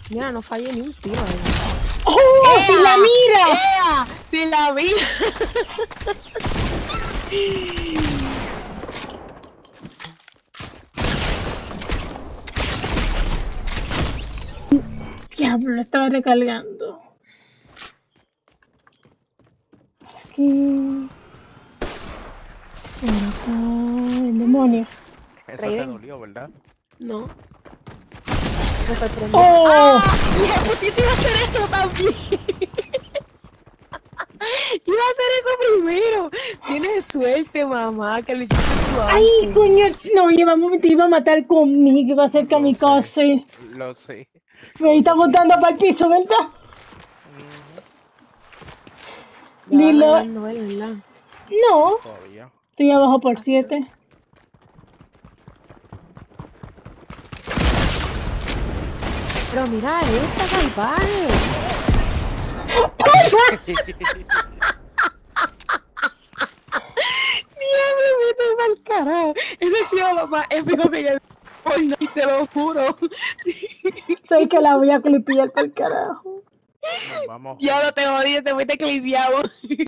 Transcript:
Mira, no fallé ni un tiro ahí. ¡Oh! ¡Si la mira! ¡Ea! ¡Si la mira! Diablo, estaba recargando. Aquí. Por acá, el demonio. Eso te Traiden. dolió, ¿verdad? No. Me sorprendió. ¡Oh! ¡Ah! ¡Hija de putita, iba a hacer eso también! Iba a hacer eso primero. Tienes suerte, mamá, que lo hiciste tú ¡Ay, antes. coño! No, te iba a matar conmigo, iba a ser kamikaze. Lo sé. Me está botando para el piso, ¿verdad? Ya van Lilo. ganando, ¿verdad? No, Todavía. estoy abajo por 7. Pero mira esta salvaje. Diablo, vete pa'l carajo. Ese ha sido lo más épico que yo he visto en Fortnite, te lo juro. Sé que la voy a clipear para el carajo. Nos vamos. Ya no te odio, te fuiste clipeado.